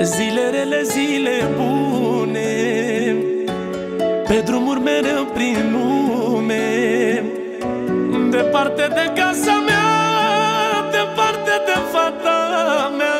Zile rele, zile bune, pe drumuri mereu prin lume, departe de casa mea, departe de fata mea.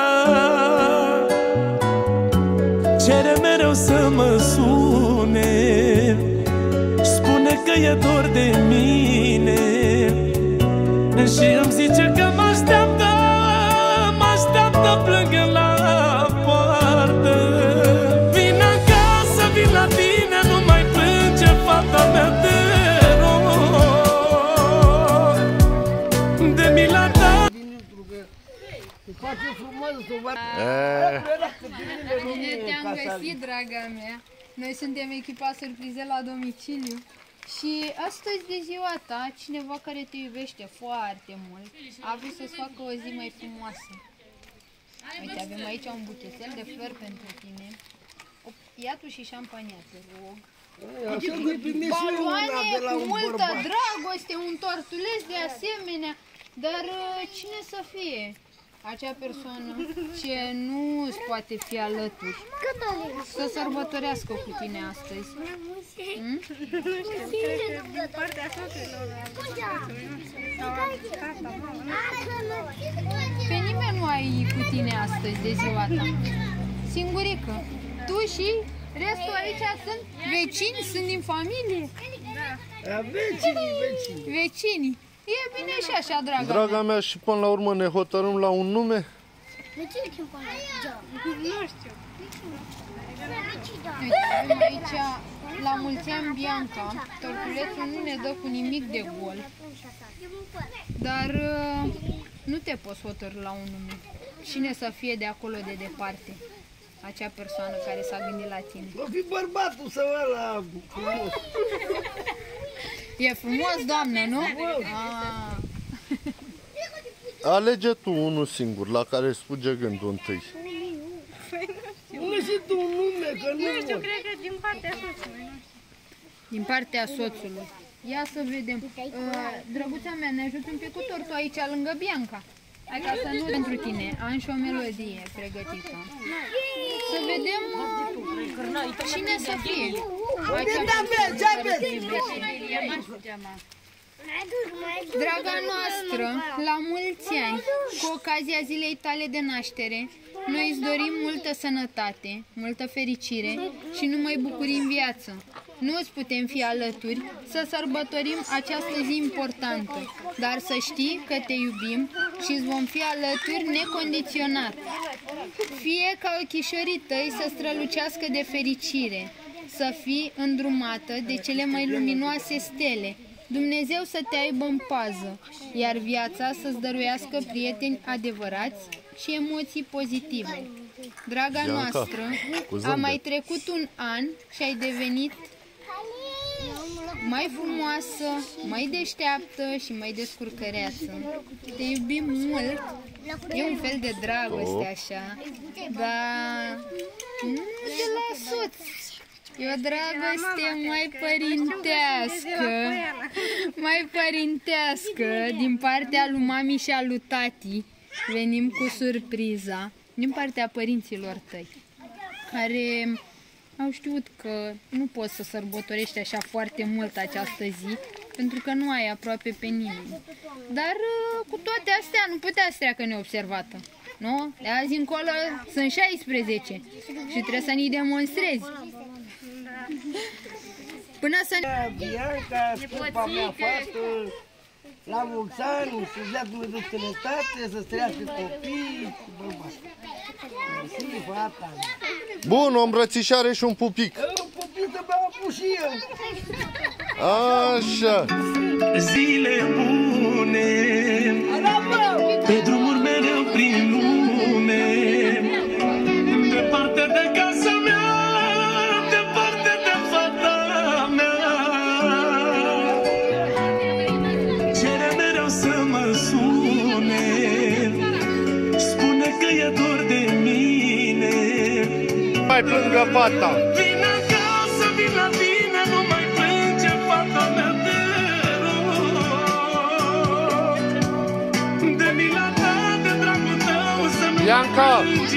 Cere mereu să mă sune, spune că e dor de mine și îmi zice că mă așteaptă plângând la poartă. Vin acasă, vin la tine, nu mai plânge fata mea, te rog, de mila ta. Bine te-am găsit, draga mea. Noi suntem echipa surprize la domiciliu. Și astăzi de ziua ta, cineva care te iubește foarte mult a vrut să-ți facă o zi mai frumoasă. Uite, avem aici un buchetel de flori pentru tine. Ia tu și șampania, te rog. Baloane cu multă dragoste, un tortuleț de asemenea. Dar cine să fie acea persoană ce nu îți poate fi alături să sărbătorească cu tine astăzi? Pe nimeni nu ai cu tine astăzi de ziua ta. Singurică. Tu și restul aici sunt vecini, sunt din familie? Da. Vecinii. E bine și așa, draga mea, și până la urmă ne hotărâm la un nume? Nu știu. Uite, avem aici la mulți ani Bianca. Tortulețul nu ne dă cu nimic de gol. Dar nu te poți hotărî la un nume. Cine să fie de acolo de departe? Acea persoană care s-a gândit la tine. O fi bărbatul să vă la frumos. E frumos, doamnă, nu? Alege tu unul singur, la care îți fuge gândul întâi. Nu și tu un nume, că nu știu, cred că din partea soțului. Din partea soțului. Ia să vedem. Drăguța mea, ne ajută un pic cu tortul aici, lângă Bianca. Hai ca să nu pentru tine. Am și o melodie pregătită. Să vedem cine să fie. Draga noastră, la mulți ani, cu ocazia zilei tale de naștere, noi îți dorim multă sănătate, multă fericire și numai bucurii în viață. Nu îți putem fi alături să sărbătorim această zi importantă, dar să știi că te iubim și îți vom fi alături necondiționat. Fie ca ochișorii tăi să strălucească de fericire, să fii îndrumată de cele mai luminoase stele, Dumnezeu să te aibă în pază, iar viața să-ți dăruiască prieteni adevărați și emoții pozitive. Draga noastră, a mai trecut un an și ai devenit mai frumoasă, mai deșteaptă și mai descurcăreață. Te iubim mult, e un fel de dragoste așa, dar nu de la soț. E o dragoste mai părintească, din partea lui mami și a lui tati. Venim cu surpriza din partea părinților tăi, care au știut că nu poți să sărbătorești așa foarte mult această zi, pentru că nu ai aproape pe nimeni. Dar cu toate astea nu putea să treacă neobservată, nu? De azi încolo sunt 16 și trebuie să ne demonstrezi. Până să ne... Bianca, scumpa mea fată, la mulți ani, să-ți dea Dumnezeu sănătate, să-ți trăiască copii și bărbați. Mersi, fata. Bun, o îmbrățișare și un pupic. Un pupic să beau apă și eu. Așa. Zile bune, pe drumuri mereu prin lume, departe de casa mea, departe de fata mea. Cere mereu să mă sune, spune că e dor de mine. Mai plângă fata. Vin acasă, vin la tine, nu mai plânge fata mea, te rog. De mila ta, de dragul tău, să nu Bianca!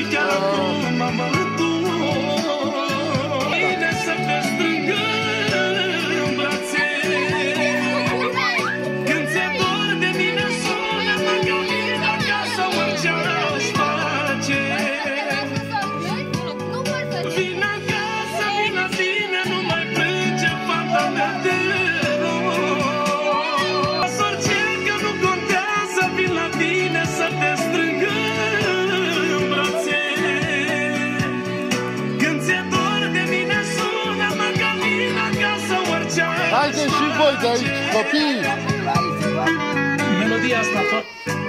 Haideți și voi de aici, copii! Melodia asta tot.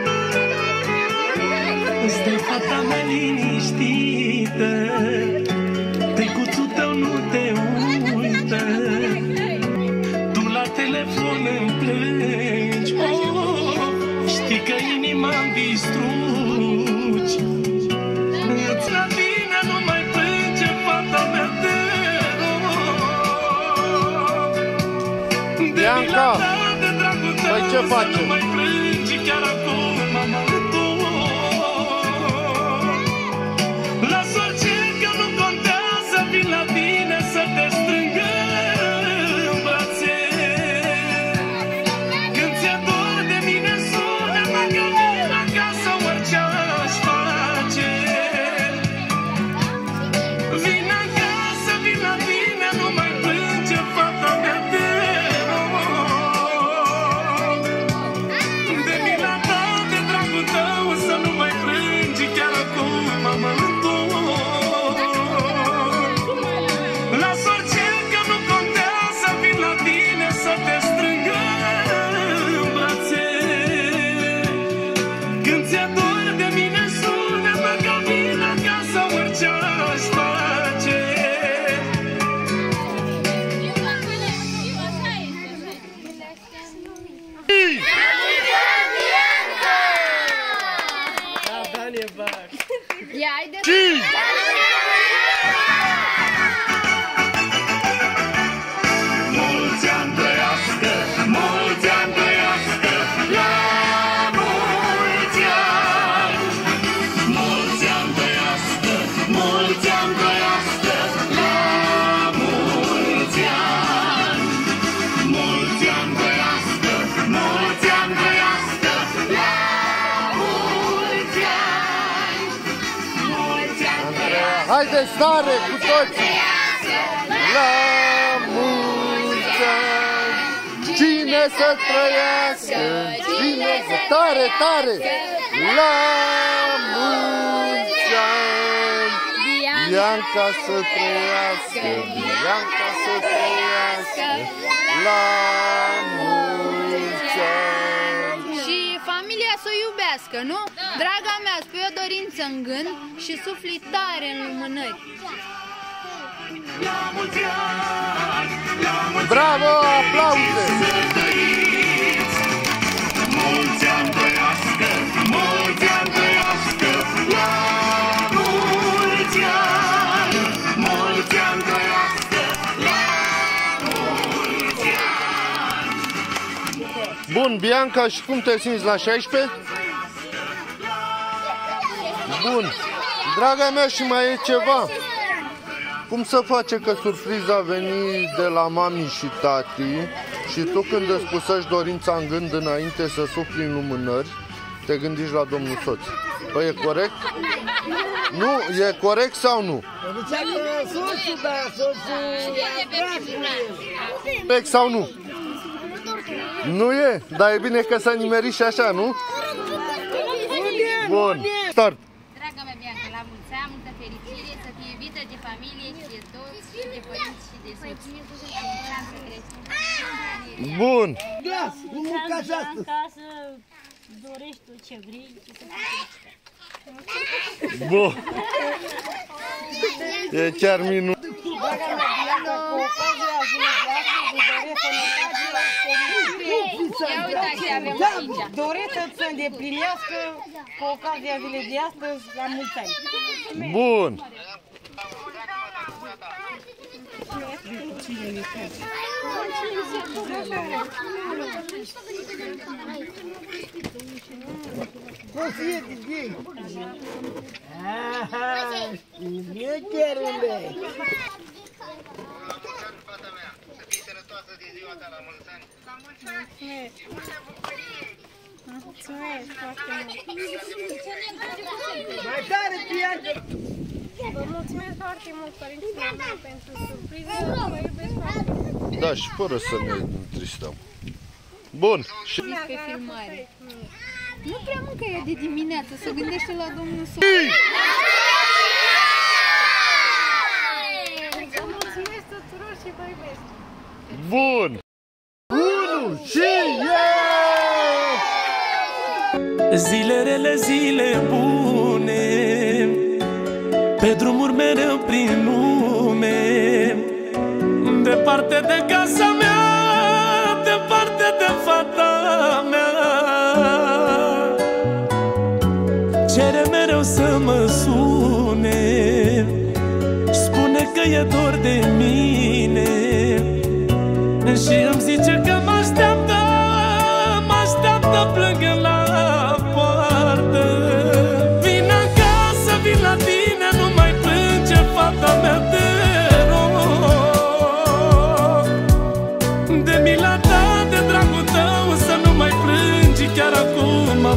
Stai fata mea liniștită, tăicuțul tău nu te uită, tu la telefon îmi plângi, știi că inima-mi distrugi. Îți la tine nu mai plânge fata mea, te rog. Bianca, păi ce facem? Las orice că nu contează, vin la tine să te strâng în brațe. Când ți-e dor de mine, sună-mă că vin acasă, orice aș face. Vin acasă, vin la tine, nu mai plânge fata mea, te rog. De mila ta, de dragul tău, să nu mai plângi chiar acum, mama. Las orice că nu contează, vin la tine să te strâng în brațe. Când ți-e dor de mine, sună-mă că vin acasă, orice aș face. Ia, haide! Mulți ani trăiască, mulți ani trăiască, la mulți ani. Mulți ani trăiască, mulți ani trăiască, la mulți ani. Mulți ani trăiască, mulți ani trăiască, la mulți ani. Mulți ani trăiască. Haideți tare cu toți! La mulți ani! Cine să trăiască? Cine să... Tare, tare! La mulți ani! Bianca să trăiască! Bianca să trăiască! La mulți ani! Și familia să o iubească, nu? Draga mea, spui o dorință în gând și sufli tare în lumânări. Bravo, aplauze! Mulți ani trăiască, mulți ani trăiască, la mulți ani. Mulți ani trăiască, la mulți ani. Bun, Bianca, și cum te simți la 16? Bun. Draga mea, și mai e ceva. Cum să face că surpriza a venit de la mami și tati și tu când îți pusești dorința în gând înainte să sufli în lumânări, te gândești la domnul soț? Păi e corect? Nu? E corect sau nu? Corect sau nu? Nu e? Dar e bine că s-a nimerit și așa, nu? Bun. Start. Draga mea Bianca, la mulți ani, multă fericire, să fie iubită de familie și de toți, și de părinți și de soți. La mulți ani să crești. Bun. Ca să dorești tu ce vrei și să faci. Bun. E chiar minunat. Ia uitați ce avem aici. Doresc să se îndeplinească cu ocazia zilei de astăzi la mulți ani. Bun. Poție de gay. Aha, șmecherule. Să fii sănătoasă de ziua ta, la mulți ani. La mulți ani. Mulțumesc foarte mult. Mai tare, Bianca. Vă mulțumesc foarte mult, părinții mei, pentru surpriză. Vă iubesc foarte mult. Da, și fără să ne întristăm. Bun. Și... Pe filmare. Nu prea mâncă ea de dimineață, se gândește la domnul Soț. Vă mulțumesc tuturor și vă iubesc. Bun. 1 și Zile rele, zile bune, pe drumuri mereu prin lume, departe de casa mea, departe de fata mea. Cere mereu să mă sune, spune că e dor de mine și îmi zice că mă așteaptă plângând la poartă. Vin acasă, vin la tine, nu mai plânge fata mea, te rog. De mila ta, de dragul tău, să nu mai plângi, chiar acum mă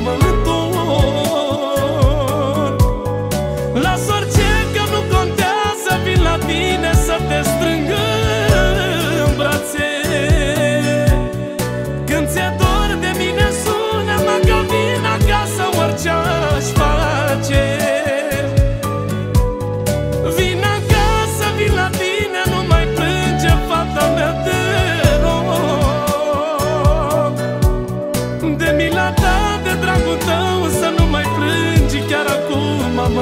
întorc. Las orice că nu contează, vin la tine să te strâng în brațe. Când ți-e dor de mine, sună-mă că vin acasă, orice aș face. Vin acasă, vin la tine, nu mai plânge fata mea, te rog. De mila ta, de dragul tău, să nu mai plângi, chiar acum mă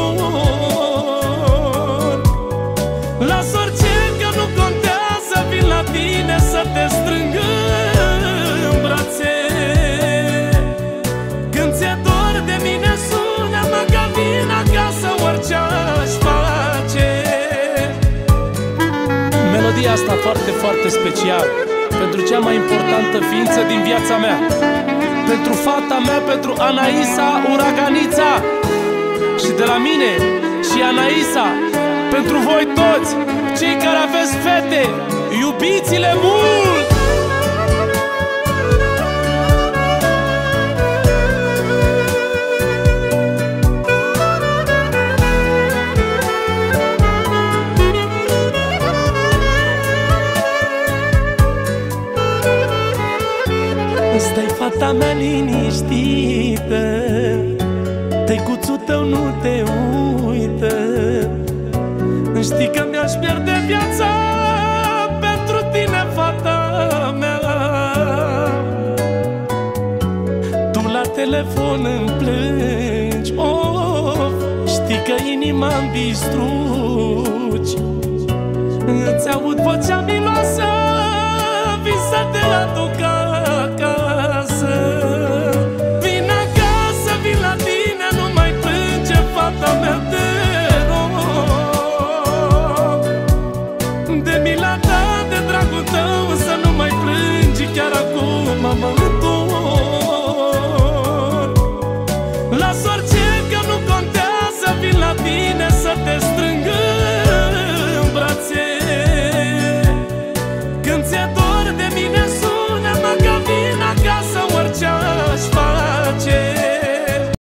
întorc. Las orice că nu contează, vin la tine să te strâng în brațe. Când ți-e dor de mine, sună-mă că vin acasă, orice aș face. Melodia asta foarte, foarte specială pentru cea mai importantă ființă din viața mea, pentru fata mea, pentru Anaisa Uraganița. Și de la mine și Anaisa, pentru voi toți cei care aveți fete, iubiți-le mult! Stai, fata mea, liniștită, tăicuțul tău nu te uită. Știi că mi-aș pierde viața pentru tine, fata mea. Tu la telefon îmi plângi, of, știi că inima-mi distrugi. Îți aud vocea miloasă, vin să te aduc acasă.